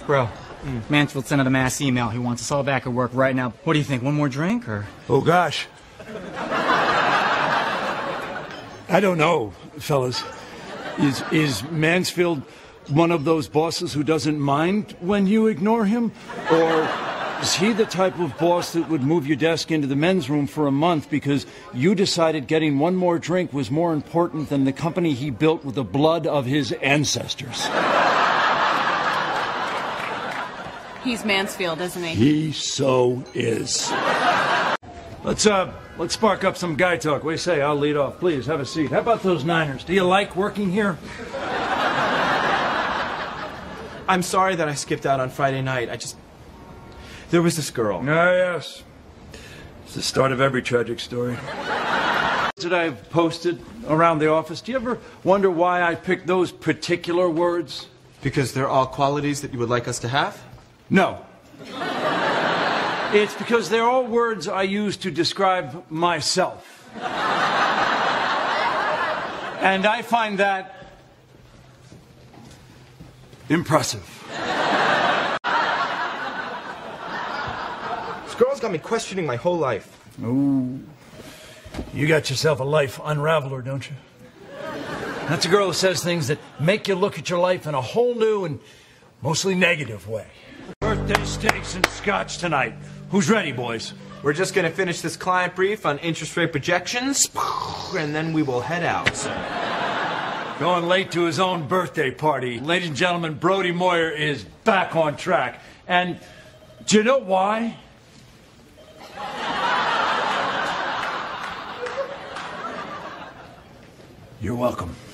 Bro, Mansfield sent out a mass email. He wants us all back at work right now. What do you think? One more drink, or? Oh, gosh. I don't know, fellas. Is Mansfield one of those bosses who doesn't mind when you ignore him? Or is he the type of boss that would move your desk into the men's room for a month because you decided getting one more drink was more important than the company he built with the blood of his ancestors? He's Mansfield, isn't he? He so is. Let's spark up some guy talk. What do you say? I'll lead off. Please, have a seat. How about those Niners? Do you like working here? I'm sorry that I skipped out on Friday night. There was this girl. Ah, yes. It's the start of every tragic story. That I've posted around the office. Do you ever wonder why I picked those particular words? Because they're all qualities that you would like us to have? No. It's because they're all words I use to describe myself. And I find that impressive. This girl's got me questioning my whole life. Ooh. You got yourself a life unraveler, don't you? That's a girl who says things that make you look at your life in a whole new and mostly negative way. Birthday steaks and scotch tonight. Who's ready, boys? We're just going to finish this client brief on interest rate projections, and then we will head out. Going late to his own birthday party. Ladies and gentlemen, Brody Moyer is back on track. And do you know why? You're welcome.